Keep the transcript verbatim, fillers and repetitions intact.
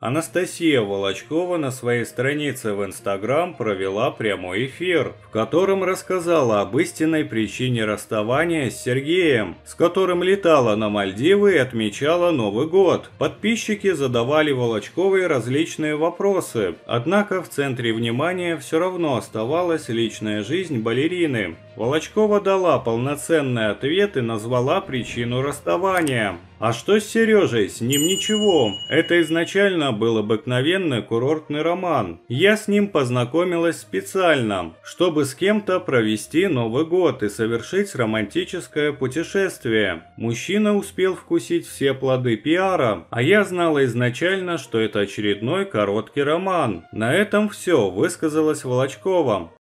Анастасия Волочкова на своей странице в Инстаграм провела прямой эфир, в котором рассказала об истинной причине расставания с Сергеем, с которым летала на Мальдивы и отмечала Новый год. Подписчики задавали Волочковой различные вопросы, однако в центре внимания все равно оставалась личная жизнь балерины. Волочкова дала полноценный ответ и назвала причину расставания. А что с Сережей? С ним ничего. Это изначально был обыкновенный курортный роман. Я с ним познакомилась специально, чтобы с кем-то провести Новый год и совершить романтическое путешествие. Мужчина успел вкусить все плоды пиара, а я знала изначально, что это очередной короткий роман. На этом все, высказалась Волочкова.